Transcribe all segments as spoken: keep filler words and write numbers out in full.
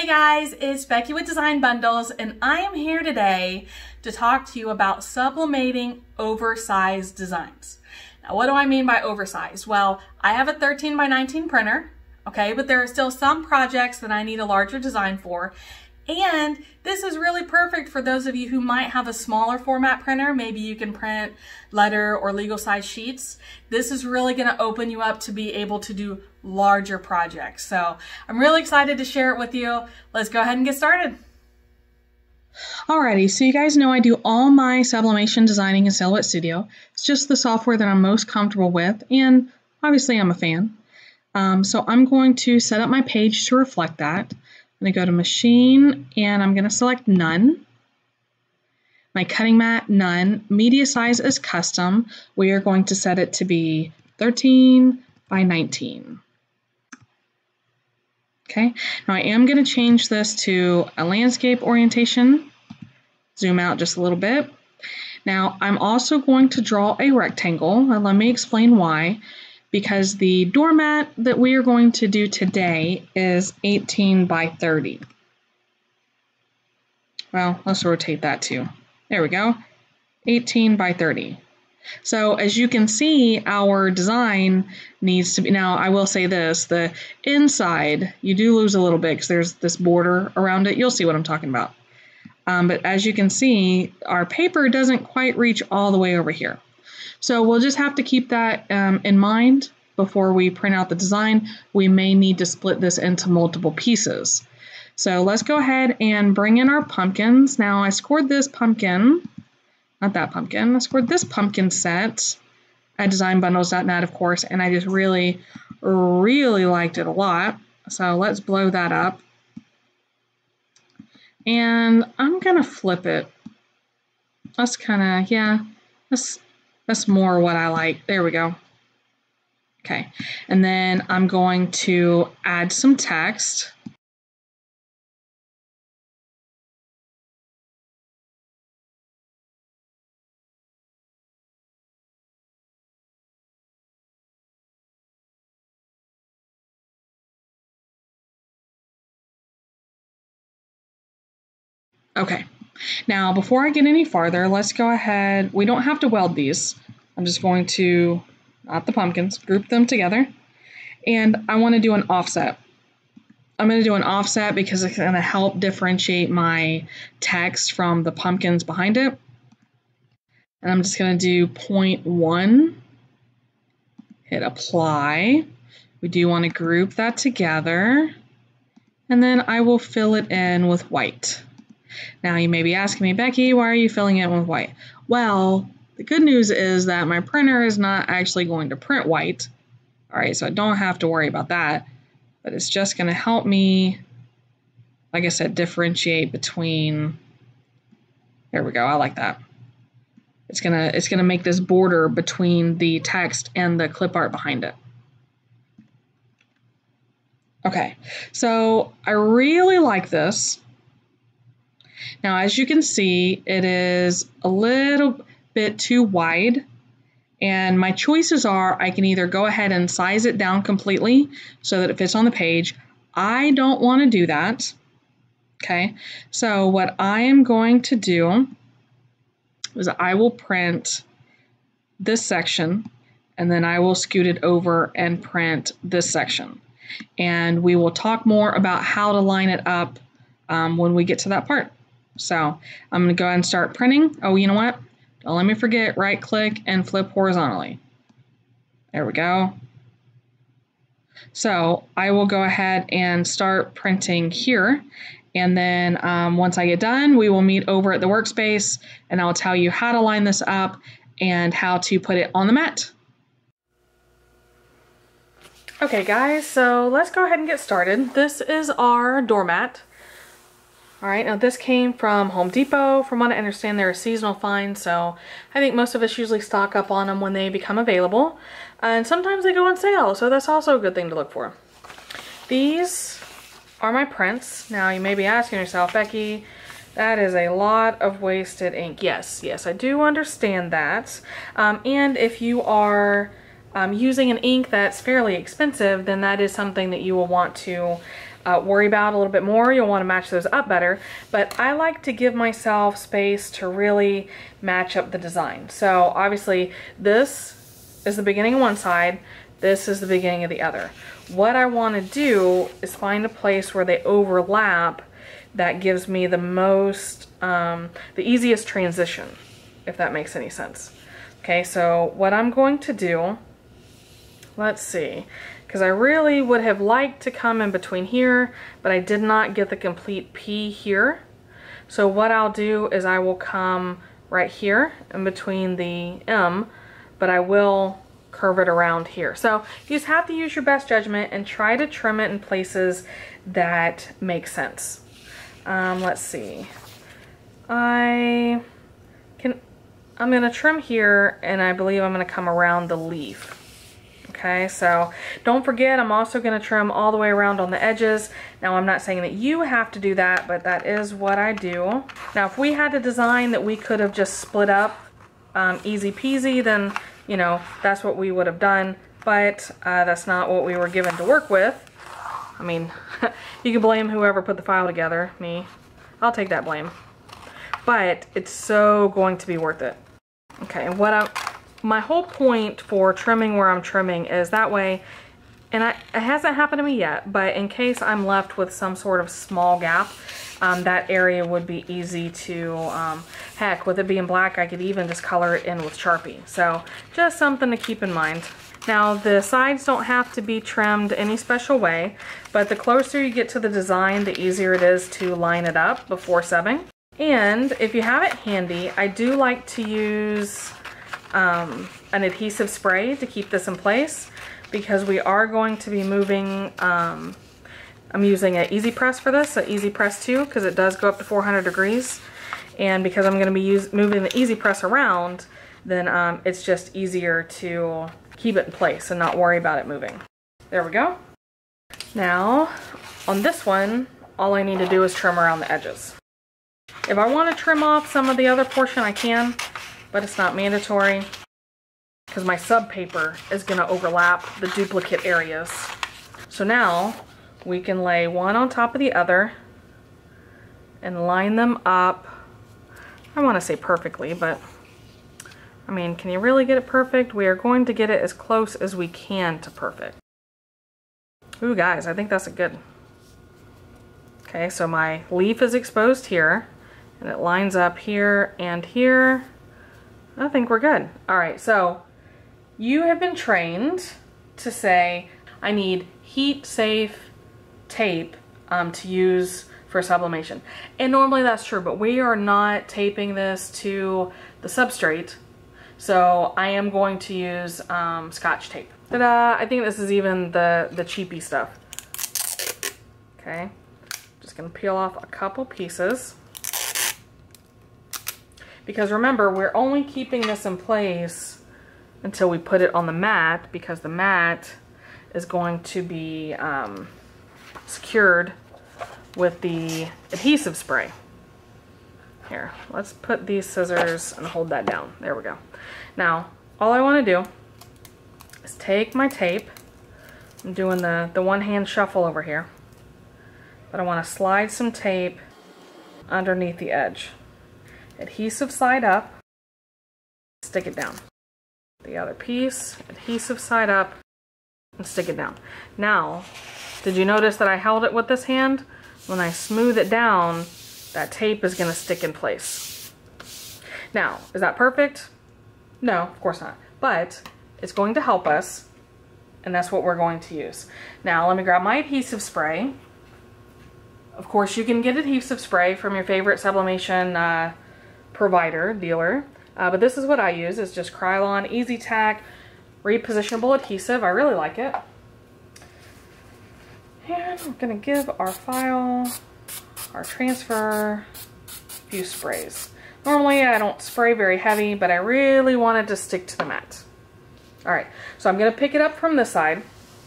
guys, it's Becky with Design Bundles, and I am here today to talk to you about sublimating oversized designs. Now, what do I mean by oversized? Well, I have a thirteen by nineteen printer, okay, but there are still some projects that I need a larger design for. And this is really perfect for those of you who might have a smaller format printer. Maybe you can print letter or legal size sheets. This is really going to open you up to be able to do larger projects. So I'm really excited to share it with you. Let's go ahead and get started. Alrighty, so you guys know I do all my sublimation designing in Silhouette Studio. It's just the software that I'm most comfortable with, and obviously I'm a fan. Um, so I'm going to set up my page to reflect that. I'm going to go to Machine, and I'm going to select None. My cutting mat, None. Media size is Custom. We are going to set it to be thirteen by nineteen. Okay, now I am going to change this to a landscape orientation. Zoom out just a little bit. Now I'm also going to draw a rectangle, and let me explain why. Because the doormat that we are going to do today is eighteen by thirty. Well, let's rotate that too. There we go, eighteen by thirty. So as you can see, our design needs to be, now I will say this, the inside, you do lose a little bit because there's this border around it. You'll see what I'm talking about. Um, but as you can see, our paper doesn't quite reach all the way over here. So we'll just have to keep that um, in mind before we print out the design. We may need to split this into multiple pieces. So let's go ahead and bring in our pumpkins. Now I scored this pumpkin, not that pumpkin, I scored this pumpkin set at design bundles dot net, of course, and I just really, really liked it a lot. So let's blow that up. And I'm gonna flip it. That's kind of, yeah, that's, That's more what I like. There we go. Okay, and then I'm going to add some text. Okay, now before I get any farther, let's go ahead. We don't have to weld these. I'm just going to, not the pumpkins, group them together. And I want to do an offset. I'm going to do an offset because it's going to help differentiate my text from the pumpkins behind it. And I'm just going to do zero point one. Hit apply. We do want to group that together. And then I will fill it in with white. Now you may be asking me, Becky, why are you filling it with white? Well, the good news is that my printer is not actually going to print white. All right, so I don't have to worry about that, but it's just going to help me, like I said, differentiate between, there we go, I like that. It's gonna, it's gonna make this border between the text and the clip art behind it. Okay, so I really like this. Now, as you can see, it is a little bit too wide, and my choices are I can either go ahead and size it down completely so that it fits on the page. I don't want to do that. Okay, so what I am going to do is I will print this section, and then I will scoot it over and print this section. And we will talk more about how to line it up um, when we get to that part. So I'm going to go ahead and start printing. Oh, you know what? Don't let me forget, right click and flip horizontally. There we go. So I will go ahead and start printing here. And then um, once I get done, we will meet over at the workspace, and I'll tell you how to line this up and how to put it on the mat. Okay guys, so let's go ahead and get started. This is our doormat. All right, now this came from Home Depot. From what I understand, they're a seasonal find, so I think most of us usually stock up on them when they become available. And sometimes they go on sale, so that's also a good thing to look for. These are my prints. Now you may be asking yourself, Becky, that is a lot of wasted ink. Yes, yes, I do understand that. Um, and if you are um, using an ink that's fairly expensive, then that is something that you will want to uh, worry about a little bit more. You'll want to match those up better. But I like to give myself space to really match up the design. So obviously this is the beginning of one side. This is the beginning of the other. What I want to do is find a place where they overlap that gives me the most, um, the easiest transition, if that makes any sense. Okay, so what I'm going to do, let's see, because I really would have liked to come in between here, but I did not get the complete P here. So what I'll do is I will come right here in between the M, but I will curve it around here. So you just have to use your best judgment and try to trim it in places that make sense. Um, let's see. I can, I'm gonna trim here, and I believe I'm gonna come around the leaf. Okay, so don't forget, I'm also gonna trim all the way around on the edges. Now, I'm not saying that you have to do that, but that is what I do. Now, if we had a design that we could have just split up um, easy peasy, then, you know, that's what we would have done, but uh, that's not what we were given to work with. I mean, you can blame whoever put the file together, me. I'll take that blame. But it's so going to be worth it. Okay, and what I, my whole point for trimming where I'm trimming is that way, and I, it hasn't happened to me yet, but in case I'm left with some sort of small gap, um, that area would be easy to, um, heck, with it being black, I could even just color it in with Sharpie. So just something to keep in mind. Now, the sides don't have to be trimmed any special way, but the closer you get to the design, the easier it is to line it up before subbing. And if you have it handy, I do like to use um, an adhesive spray to keep this in place, because we are going to be moving, um, I'm using an Easy Press for this, an Easy Press two, because it does go up to four hundred degrees. And because I'm going to be use, moving the Easy Press around, then um, it's just easier to keep it in place and not worry about it moving. There we go. Now, on this one, all I need to do is trim around the edges. If I want to trim off some of the other portion, I can, but it's not mandatory because my sub paper is going to overlap the duplicate areas. So now we can lay one on top of the other and line them up. I want to say perfectly, but I mean, can you really get it perfect? We are going to get it as close as we can to perfect. Ooh, guys, I think that's a good. Okay, so my leaf is exposed here, and it lines up here and here. I think we're good. All right, so you have been trained to say, I need heat-safe tape um, to use for sublimation. And normally that's true, but we are not taping this to the substrate. So I am going to use um, Scotch tape. Ta-da! I think this is even the, the cheapy stuff. Okay, just gonna peel off a couple pieces. Because remember, we're only keeping this in place until we put it on the mat, because the mat is going to be um, secured with the adhesive spray. Here, let's put these scissors and hold that down. There we go. Now, all I want to do is take my tape. I'm doing the, the one-hand shuffle over here. But I want to slide some tape underneath the edge. Adhesive side up, stick it down. The other piece, adhesive side up, and stick it down. Now, did you notice that I held it with this hand? When I smooth it down, that tape is going to stick in place. Now, is that perfect? No, of course not. But it's going to help us, and that's what we're going to use. Now, let me grab my adhesive spray. Of course, you can get adhesive spray from your favorite sublimation uh, provider, dealer. Uh, but this is what I use. It's just Krylon Easy Tack repositionable adhesive. I really like it. And we're going to give our file, our transfer, a few sprays. Normally I don't spray very heavy, but I really wanted to stick to the mat. Alright, so I'm going to pick it up from this side,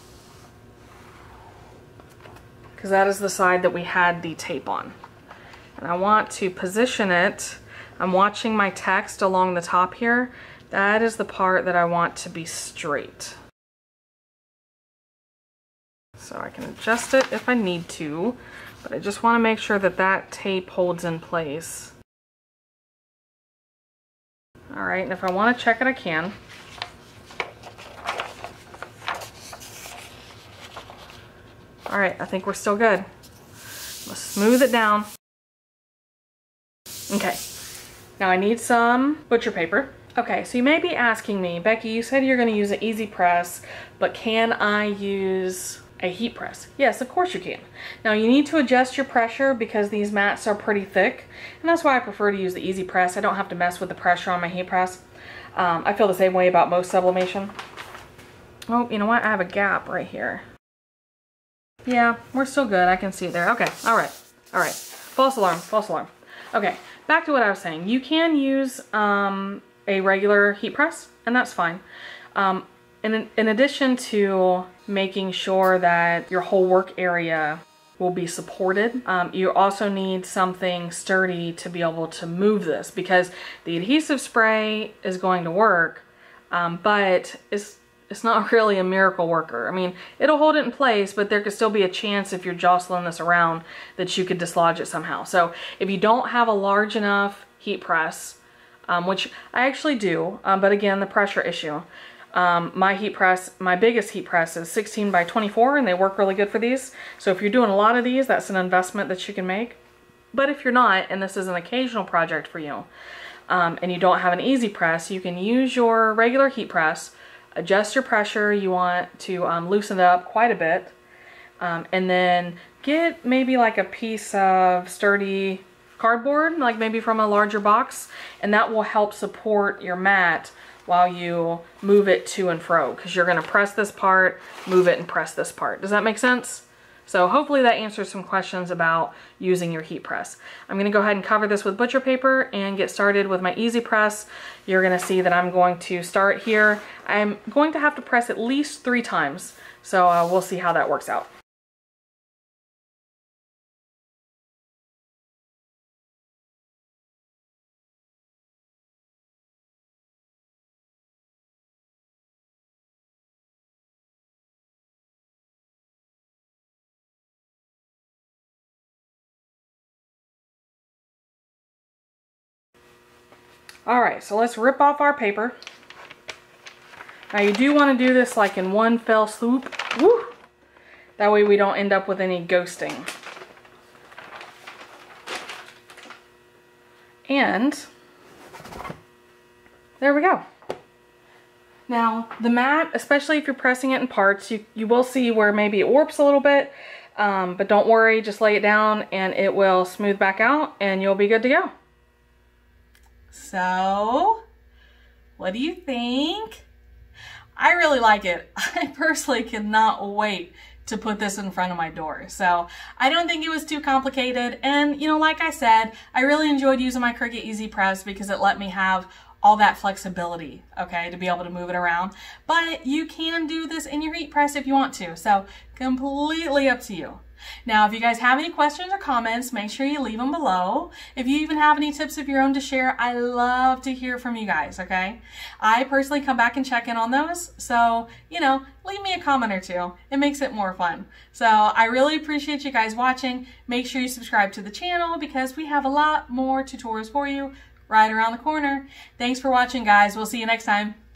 because that is the side that we had the tape on. And I want to position it. I'm watching my text along the top here. That is the part that I want to be straight. So I can adjust it if I need to, but I just want to make sure that that tape holds in place. All right, and if I want to check it, I can. All right, I think we're still good. Let's smooth it down. Okay, now I need some butcher paper. Okay, so you may be asking me, Becky, you said you're gonna use an easy press, but can I use a heat press? Yes, of course you can. Now you need to adjust your pressure because these mats are pretty thick, and that's why I prefer to use the easy press. I don't have to mess with the pressure on my heat press. Um, I feel the same way about most sublimation. Oh, you know what? I have a gap right here. Yeah, we're still good. I can see it there. Okay, all right, all right. False alarm, false alarm. Okay, back to what I was saying. You can use um, a regular heat press, and that's fine. Um, in, in addition to making sure that your whole work area will be supported, um, you also need something sturdy to be able to move this, because the adhesive spray is going to work, um, but it's It's not really a miracle worker. I mean, it'll hold it in place, but there could still be a chance if you're jostling this around that you could dislodge it somehow. So if you don't have a large enough heat press, um, which I actually do, um, but again, the pressure issue. Um, my heat press, my biggest heat press is sixteen by twenty-four, and they work really good for these. So if you're doing a lot of these, that's an investment that you can make. But if you're not, and this is an occasional project for you, um, and you don't have an easy press, you can use your regular heat press, adjust your pressure. You want to um, loosen it up quite a bit, um, and then get maybe like a piece of sturdy cardboard, like maybe from a larger box, and that will help support your mat while you move it to and fro, because you're going to press this part, move it, and press this part. Does that make sense? So hopefully that answers some questions about using your heat press. I'm gonna go ahead and cover this with butcher paper and get started with my easy press. You're gonna see that I'm going to start here. I'm going to have to press at least three times, so uh, we'll see how that works out. All right, so let's rip off our paper. Now you do want to do this like in one fell swoop. Woo! That way we don't end up with any ghosting. And there we go. Now the mat, especially if you're pressing it in parts, you, you will see where maybe it warps a little bit, um, but don't worry, just lay it down and it will smooth back out and you'll be good to go. So, what do you think? I really like it. I personally cannot wait to put this in front of my door. So I don't think it was too complicated. And you know, like I said, I really enjoyed using my Cricut Easy Press because it let me have all that flexibility, okay, to be able to move it around. But you can do this in your heat press if you want to. So completely up to you. Now, if you guys have any questions or comments, make sure you leave them below. If you even have any tips of your own to share, I love to hear from you guys, okay? I personally come back and check in on those. So, you know, leave me a comment or two. It makes it more fun. So I really appreciate you guys watching. Make sure you subscribe to the channel because we have a lot more tutorials for you right around the corner. Thanks for watching, guys. We'll see you next time.